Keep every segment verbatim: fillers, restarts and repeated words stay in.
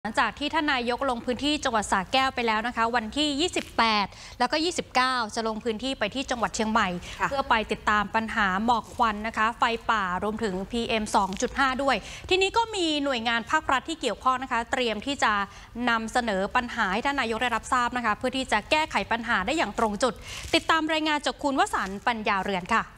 หลังจากที่ท่านนายกลงพื้นที่จังหวัดสระแก้วไปแล้วนะคะวันที่ยี่สิบแปดแล้วก็ยี่สิบเก้าจะลงพื้นที่ไปที่จังหวัดเชียงใหม่เพื่อไปติดตามปัญหาหมอกควันนะคะไฟป่ารวมถึง พี เอ็ม สองจุดห้า ด้วยทีนี้ก็มีหน่วยงานภาครัฐที่เกี่ยวข้องนะคะเตรียมที่จะนำเสนอปัญหาให้ท่านนายกได้รับทราบนะคะเพื่อที่จะแก้ไขปัญหาได้อย่างตรงจุดติดตามรายงานจากคุณวสันต์ปัญญาเรือนค่ะ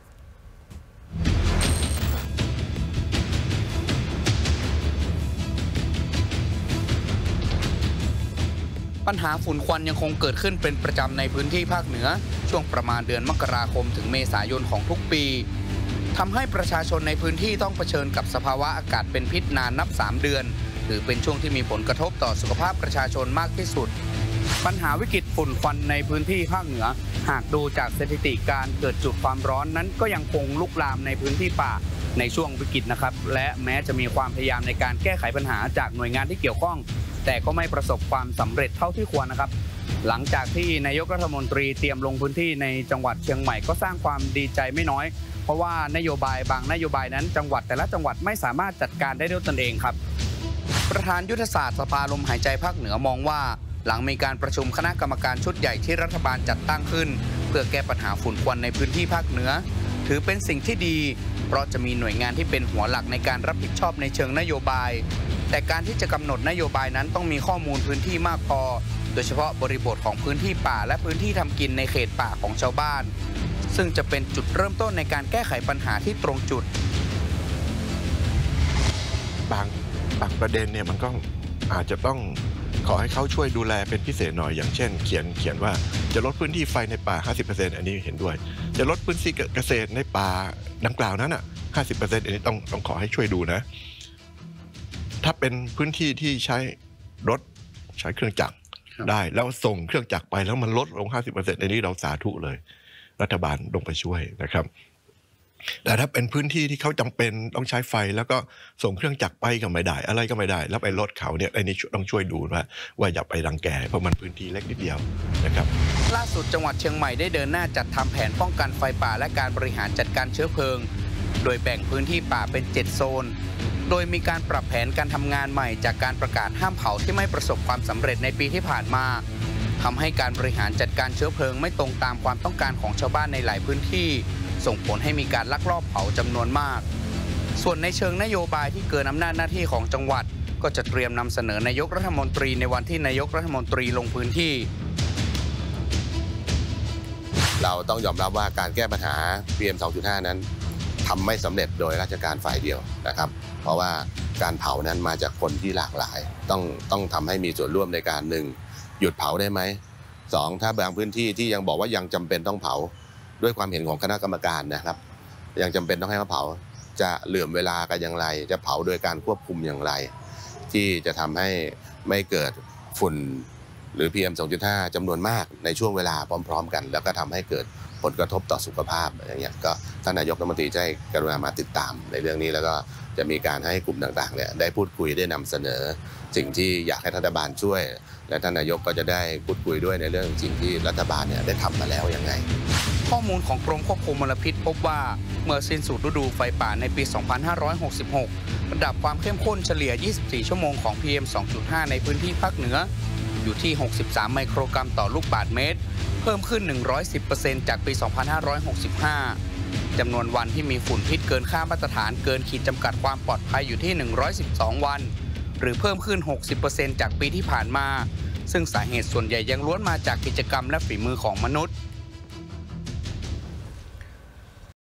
ปัญหาฝุ่นควันยังคงเกิดขึ้นเป็นประจำในพื้นที่ภาคเหนือช่วงประมาณเดือนมกราคมถึงเมษายนของทุกปีทำให้ประชาชนในพื้นที่ต้องเผชิญกับสภาวะอากาศเป็นพิษนานนับสามเดือนถือเป็นช่วงที่มีผลกระทบต่อสุขภาพประชาชนมากที่สุดปัญหาวิกฤตฝุ่นควันในพื้นที่ภาคเหนือหากดูจากสถิติการเกิดจุดความร้อนนั้นก็ยังคงลุกลามในพื้นที่ป่าในช่วงวิกฤตนะครับและแม้จะมีความพยายามในการแก้ไขปัญหาจากหน่วยงานที่เกี่ยวข้องแต่ก็ไม่ประสบความสำเร็จเท่าที่ควรนะครับหลังจากที่นายกรัฐมนตรีเตรียมลงพื้นที่ในจังหวัดเชียงใหม่ก็สร้างความดีใจไม่น้อยเพราะว่านโยบายบางนโยบายนั้นจังหวัดแต่ละจังหวัดไม่สามารถจัดการได้ด้วยตนเองครับประธานยุทธศาสตร์สภาลมหายใจภาคเหนือมองว่าหลังมีการประชุมคณะกรรมการชุดใหญ่ที่รัฐบาลจัดตั้งขึ้นเพื่อแก้ปัญหาฝุ่นควันในพื้นที่ภาคเหนือถือเป็นสิ่งที่ดีเพราะจะมีหน่วยงานที่เป็นหัวหลักในการรับผิดชอบในเชิงนโยบายแต่การที่จะกำหนดนโยบายนั้นต้องมีข้อมูลพื้นที่มากพอโดยเฉพาะบริบทของพื้นที่ป่าและพื้นที่ทำกินในเขตป่าของชาวบ้านซึ่งจะเป็นจุดเริ่มต้นในการแก้ไขปัญหาที่ตรงจุดบางบางประเด็นเนี่ยมันก็อาจจะต้องขอให้เขาช่วยดูแลเป็นพิเศษหน่อยอย่างเช่นเขียนเขียนว่าจะลดพื้นที่ไฟในป่า ห้าสิบเปอร์เซ็นต์ อันนี้เห็นด้วยจะลดพื้นที่เกษตรในป่าดังกล่าวนั้นอ่ะ ห้าสิบเปอร์เซ็นต์ อันนี้ต้องต้องขอให้ช่วยดูนะถ้าเป็นพื้นที่ที่ใช้รถใช้เครื่องจักรได้แล้วส่งเครื่องจักรไปแล้วมันลดลง ห้าสิบเปอร์เซ็นต์ อันนี้เราสาธุเลยรัฐบาลลงไปช่วยนะครับแต่ถ้าเป็นพื้นที่ที่เขาจำเป็นต้องใช้ไฟแล้วก็ส่งเครื่องจักรไปก็ไม่ได้อะไรก็ไม่ได้แล้วไปลดเขาเนี่ยอันนี้ต้องช่วยดูว่าว่าอย่าไปรังแกเพราะมันพื้นที่เล็กนิดเดียวนะครับล่าสุดจังหวัดเชียงใหม่ได้เดินหน้าจัดทำแผนป้องกันไฟป่าและการบริหารจัดการเชื้อเพลิงโดยแบ่งพื้นที่ป่าเป็นเจ็ดโซนโดยมีการปรับแผนการทำงานใหม่จากการประกาศห้ามเผาที่ไม่ประสบความสำเร็จในปีที่ผ่านมาทำให้การบริหารจัดการเชื้อเพลิงไม่ตรงตามความต้องการของชาวบ้านในหลายพื้นที่ส่งผลให้มีการลักลอบเผาจำนวนมากส่วนในเชิงนโยบายที่เกินอำนาจหน้าที่ของจังหวัดก็จะเตรียมนำเสนอนายกรัฐมนตรีในวันที่นายกรัฐมนตรีลงพื้นที่เราต้องยอมรับว่าการแก้ปัญหา พี เอ็ม สองจุดห้า นั้นทำไม่สำเร็จโดยราชการฝ่ายเดียวนะครับเพราะว่าการเผานั้นมาจากคนที่หลากหลายต้องต้องทำให้มีส่วนร่วมในการหนึ่งหยุดเผาได้ไหมสองถ้าบางพื้นที่ที่ยังบอกว่ายังจำเป็นต้องเผาด้วยความเห็นของคณะกรรมการนะครับยังจำเป็นต้องให้เขาเผาจะเหลื่อมเวลากันอย่างไรจะเผาโดยการควบคุมอย่างไรที่จะทำให้ไม่เกิดฝุ่นหรือ พี เอ็ม สองจุดห้า จำนวนมากในช่วงเวลาพร้อมๆกันแล้วก็ทำให้เกิดผลกระทบต่อสุขภาพอย่างเงี้ยก็ท่านนายกรัฐมนตรีจะให้กรุณามาติดตามในเรื่องนี้แล้วก็จะมีการให้กลุ่มต่างๆเนี่ยได้พูดคุยได้นำเสนอสิ่งที่อยากให้รัฐบาลช่วยและท่านนายกก็จะได้พูดคุยด้วยในเรื่องสิ่งที่รัฐบาลเนี่ยได้ทำมาแล้วยังไงข้อมูลของกรมควบคุมมลพิษพบว่าเมื่อสิ้นสุดฤดูไฟป่าในปี สองพันห้าร้อยหกสิบหก ระดับความเข้มข้นเฉลี่ย ยี่สิบสี่ ชั่วโมงของ พี เอ็ม สองจุดห้า ในพื้นที่ภาคเหนืออยู่ที่ หกสิบสาม ไมโครกรัมต่อลูกบาศก์เมตรเพิ่มขึ้น หนึ่งร้อยสิบเปอร์เซ็นต์ จากปี สองพันห้าร้อยหกสิบห้า จำนวนวันที่มีฝุ่นพิษเกินค่ามาตรฐานเกินขีดจำกัดความปลอดภัยอยู่ที่ หนึ่งร้อยสิบสอง วันหรือเพิ่มขึ้น หกสิบเปอร์เซ็นต์ จากปีที่ผ่านมาซึ่งสาเหตุส่วนใหญ่ยังล้วนมาจากกิจกรรมและฝีมือของมนุษย์